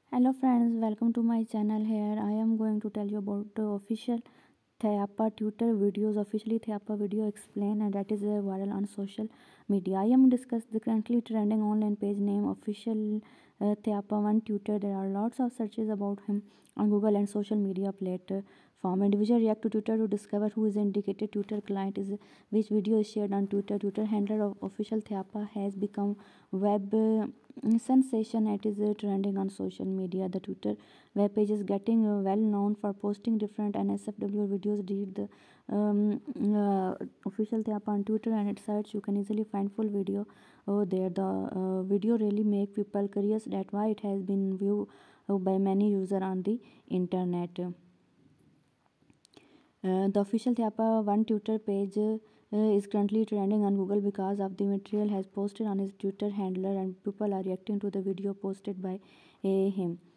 Hello friends, welcome to my channel. Here I am going to tell you about the official Thayapa tutor videos. Officially Thayapa video explain, and that is viral on social media. I am discuss the currently trending online page name official Thayapa one tutor. There are lots of searches about him on Google and social media platform. Individual react to Twitter to discover who is indicated tutor client is, which video is shared on Twitter. Twitter handler of official Thayapa has become web sensation. It is trending on social media. The Twitter web page is getting well known for posting different NSFW videos. Read the official Thayapa on Twitter and its sites. You can easily find full video over there. The video really make people curious. That why it has been viewed by many users on the internet. The official Thayapa one Twitter page is currently trending on Google because of the material has posted on his Twitter handler, and people are reacting to the video posted by him.